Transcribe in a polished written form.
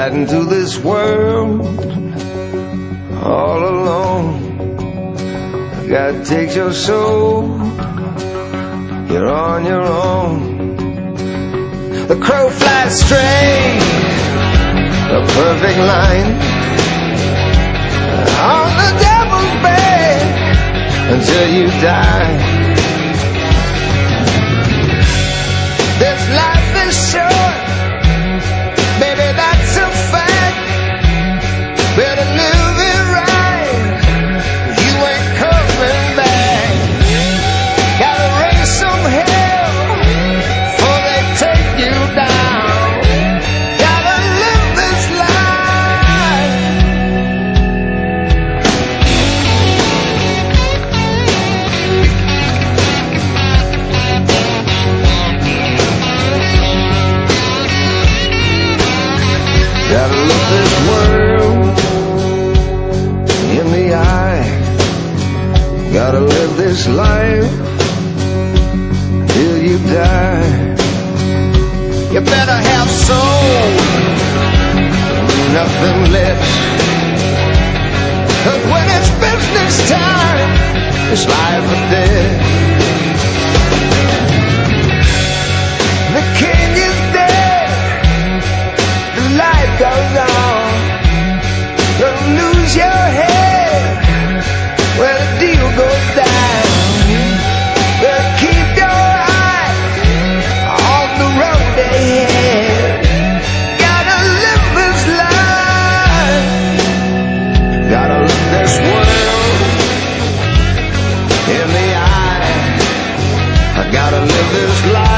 riding through this world all alone. God takes your soul, you're on your own. The crow flies straight, a perfect line, on the devil's bed until you die. This life is short, baby, that's a fact. Better live it right, you ain't coming back. Gotta raise some hell before they take you down. Gotta live this life. Gotta look this world in the eye. Gotta live this life till you die. You better have soul, nothing less. 'Cause when it's business time, it's life or death. The king is dead, the light goes on. Don't lose your head when the deal goes down. Better keep your eyes on the road ahead. Gotta live this life. Gotta look this world in the eye. I gotta live this life.